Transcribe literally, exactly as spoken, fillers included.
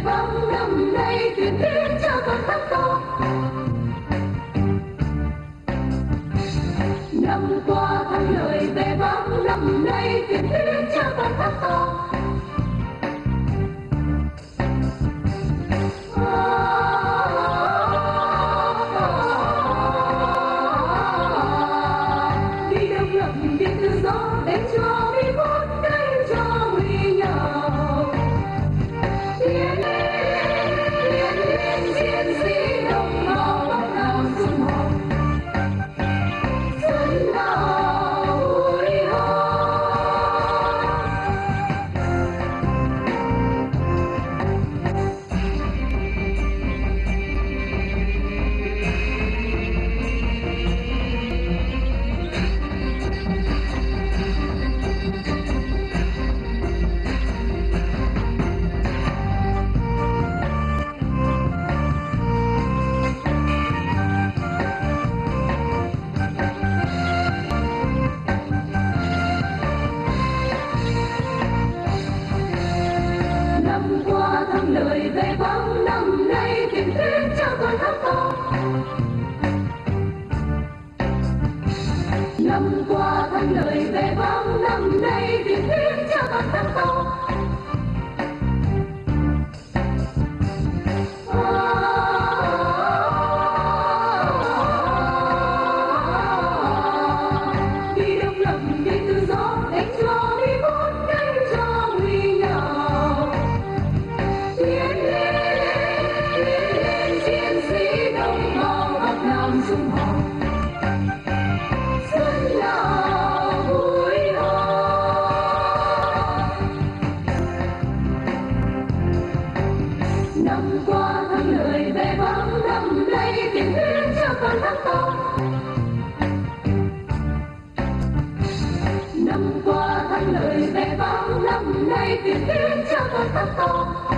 vang năm nay thuyền tiếng cho con thác to. Năm qua thắng lợi về vang năm nay thuyền tiếng cho con thác to. Đi đâu ngập tiếng tự do đánh cho đi vút đánh cho huy nhau. Tiến lên tiến lên chiến sĩ đồng bào bắc nào xung họp xuân nào vui ho. Năm qua thắng lợi về vang năm nay thuyền tiếng cho con thác to. Năm qua thắng lợi về vang năm nay thuyền tiếng cho con thác to. Đi đông lập đi tự do đánh cho đi vút đánh cho huy nhau. Tiến lên tiến lên chiến sĩ đồng bào bắc nam xung họp xuân nào vui ho. Năm qua thắng lợi về vang năm nay thuyền tiếng cho con thác to. Năm qua thắng lợi về vang năm nay thuyền tiếng cho con thác to.